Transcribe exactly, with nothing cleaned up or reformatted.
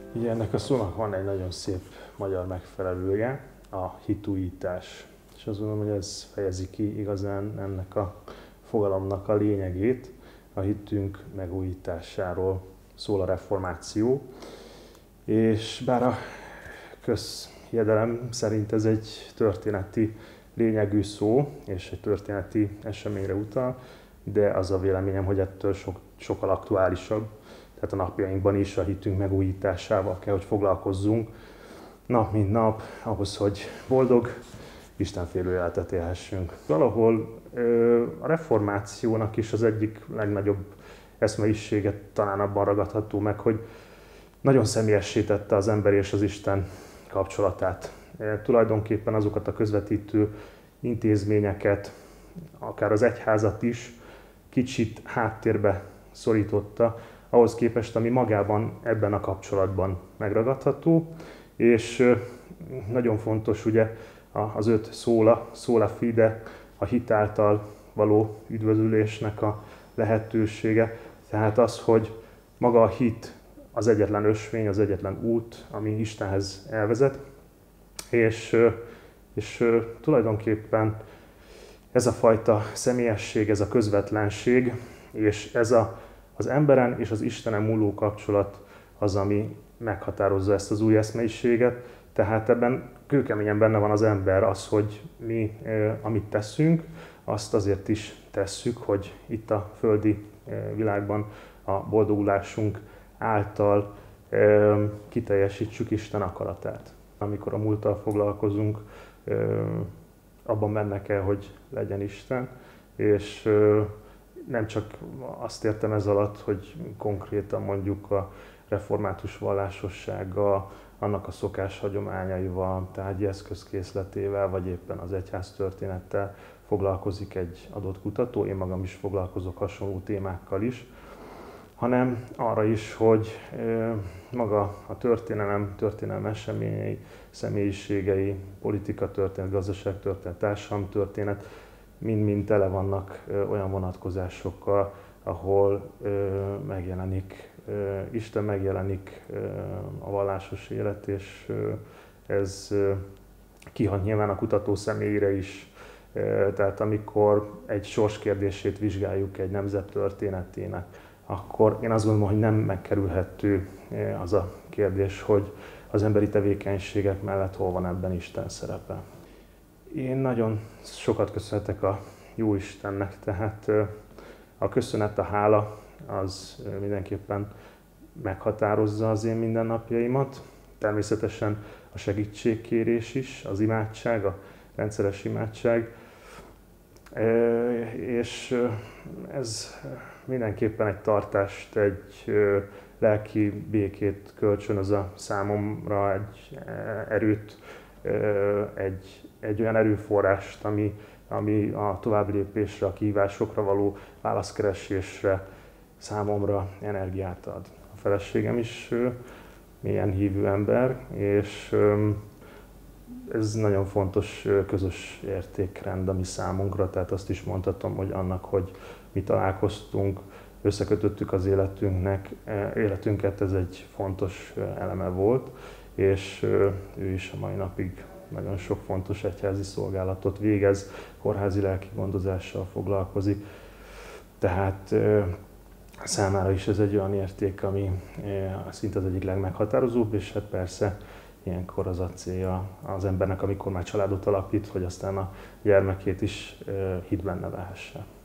Ugye ennek a szónak van egy nagyon szép magyar megfelelője, a hitújítás. És azt gondolom, hogy ez fejezi ki igazán ennek a fogalomnak a lényegét. A hitünk megújításáról szól a reformáció. És bár a közhiedelem szerint ez egy történeti lényegű szó, és egy történeti eseményre utal, de az a véleményem, hogy ettől sok, sokkal aktuálisabb. Tehát a napjainkban is a hitünk megújításával kell, hogy foglalkozzunk nap mint nap, ahhoz, hogy boldog, istenfélő életet élhessünk. Valahol a reformációnak is az egyik legnagyobb eszmeiséget talán abban ragadható meg, hogy nagyon személyessé tette az ember és az Isten kapcsolatát. Tulajdonképpen azokat a közvetítő intézményeket, akár az egyházat is kicsit háttérbe szorította, ahhoz képest, ami magában ebben a kapcsolatban megragadható, és nagyon fontos ugye az öt szóla, szóla fide, a hit által való üdvözülésnek a lehetősége, tehát az, hogy maga a hit az egyetlen ösvény, az egyetlen út, ami Istenhez elvezet, és, és tulajdonképpen ez a fajta személyesség, ez a közvetlenség, és ez a Az emberen és az Istenen múló kapcsolat az, ami meghatározza ezt az új eszmeiséget. Tehát ebben kőkeményen benne van az ember, az, hogy mi, amit teszünk, azt azért is tesszük, hogy itt a földi világban a boldogulásunk által kiteljesítsük Isten akaratát. Amikor a múlttal foglalkozunk, abban benne kell, hogy legyen Isten, és nem csak azt értem ez alatt, hogy konkrétan mondjuk a református vallásossággal, annak a szokás hagyományaival, tárgyi eszközkészletével, vagy éppen az egyház történettel foglalkozik egy adott kutató, én magam is foglalkozok hasonló témákkal is, hanem arra is, hogy maga a történelem, történelem eseményei, személyiségei, politika történet, gazdaság történet, társadalom történet, mind-mind tele vannak olyan vonatkozásokkal, ahol megjelenik, Isten megjelenik a vallásos élet, és ez kihat nyilván a kutató személyére is. Tehát amikor egy sorskérdését vizsgáljuk egy nemzet történetének, akkor én azt gondolom, hogy nem megkerülhető az a kérdés, hogy az emberi tevékenységek mellett hol van ebben Isten szerepe. Én nagyon sokat köszönhetek a Jóistennek, tehát a köszönet, a hála az mindenképpen meghatározza az én mindennapjaimat. Természetesen a segítségkérés is, az imádság, a rendszeres imádság. És ez mindenképpen egy tartást, egy lelki békét kölcsönöz a számomra, egy erőt, egy, egy olyan erőforrást, ami, ami a továbblépésre, a kihívásokra való válaszkeresésre számomra energiát ad. A feleségem is mélyen hívő ember, és ez nagyon fontos közös értékrend a mi számunkra, tehát azt is mondhatom, hogy annak, hogy mi találkoztunk, összekötöttük az életünknek, életünket, ez egy fontos eleme volt, és ő is a mai napig nagyon sok fontos egyházi szolgálatot végez, kórházi lelki gondozással foglalkozik. Tehát számára is ez egy olyan érték, ami szinte az egyik legmeghatározóbb, és hát persze ilyenkor az a célja az embernek, amikor már családot alapít, hogy aztán a gyermekét is hitben nevelhesse.